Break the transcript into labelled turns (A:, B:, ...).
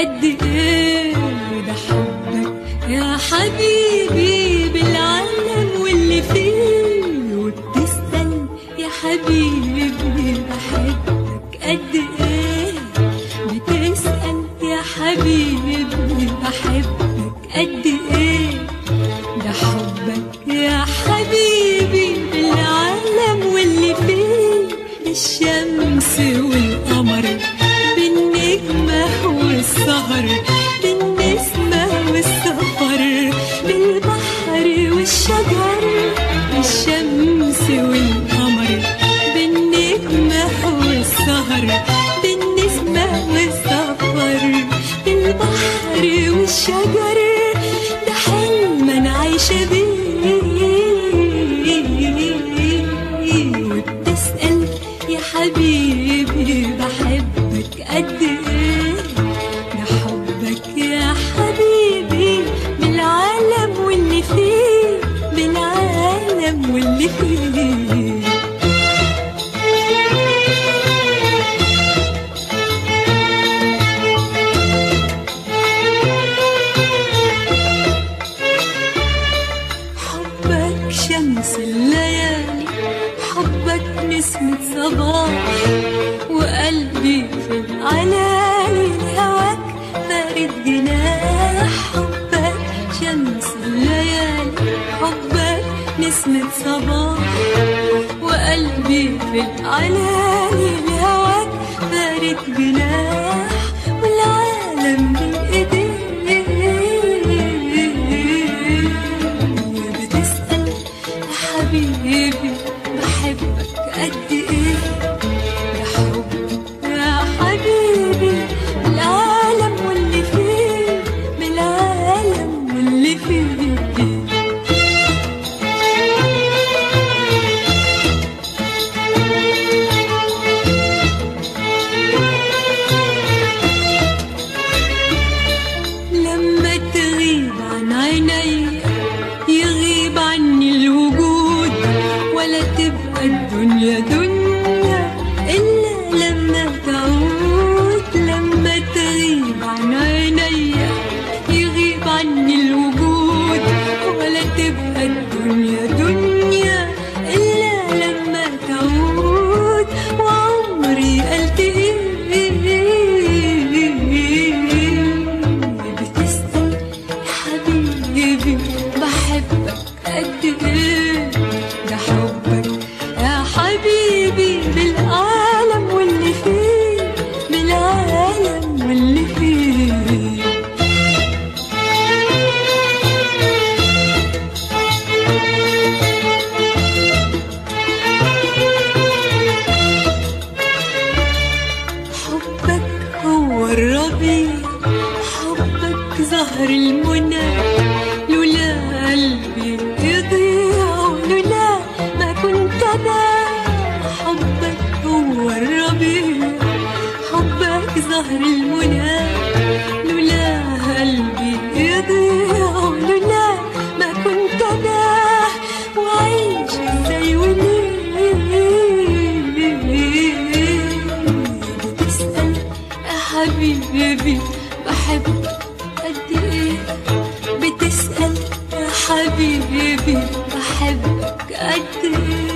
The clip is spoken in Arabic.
A: قد ايه ده حبك يا حبيبي بالعالم واللي فيه، وبتسأل يا حبيبي بحبك قد ايه، بتسأل يا حبيبي بحبك قد ايه، ده حبك يا حبيبي بالعالم واللي فيه، بالشمس والقمر بالنجمة والسهر بالنسمة والسفر بالبحر والشجر، بالشمس والقمر بالنجمة والسهر بالنسمة والسفر بالبحر والشجر، ده حلم أنا عايشة بيه، وبتسأل يا حبيبي بحبك قد ايه، ده حبك يا حبيبي بالعالم واللي فيه، بالعالم واللي فيه. حبك شمس الليالي، حبك نسمة صباح، وقلبي في العلالي هواك فارد جناح، حبك شمس الليالي، حبك نسمة صباح، وقلبي في العلالي هواك فارد جناح، والعالم بين ايديك، بتسأل يا حبيبي بحبك قد ايه، يا حبك يا حبيبي بالعالم واللي فيه، بالعالم واللي فيه. لما تغيب عن عيني يغيب عني الوجود، ولا تبقى الدنيا دنيا إلا لما تعود، لما تغيب عن عيني يغيب عني الوجود، ولا تبقى الدنيا دنيا إلا لما تعود، وعمري قلت إيه، بتسأل يا حبيبي بحبك قد إيه، ده حبك يا حبيبي بالعالم واللي فيه، بالعالم واللي فيه. حبك هو الربيع، حبك زهر المنى، لولا قلبي يضيع ولولا ما كنت أنا، حبك هو الربيع، حبك زهر المنى، لولا قلبي يضيع ولولا ما كنت أنا، وعيش ازاي وليه، بتسأل يا حبيبي بحبك قد ايه، بتسأل يا حبيبي بحبك قد ايه.